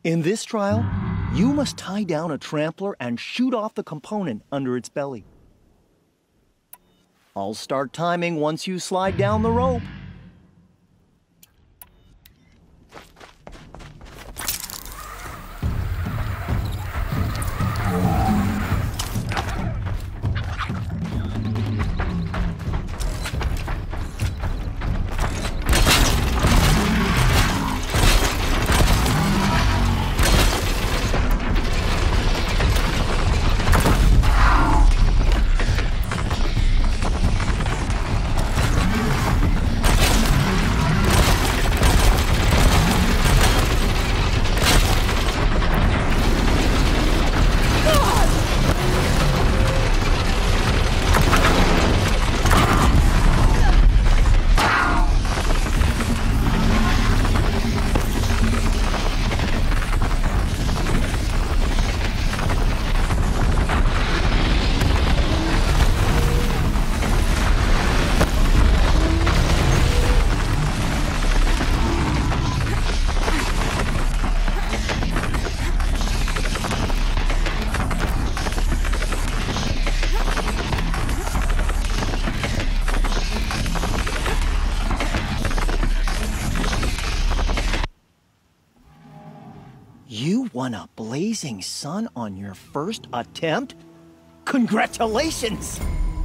In this trial, you must tie down a trampler and shoot off the component under its belly. I'll start timing once you slide down the rope. You won a Blazing Sun on your first attempt? Congratulations!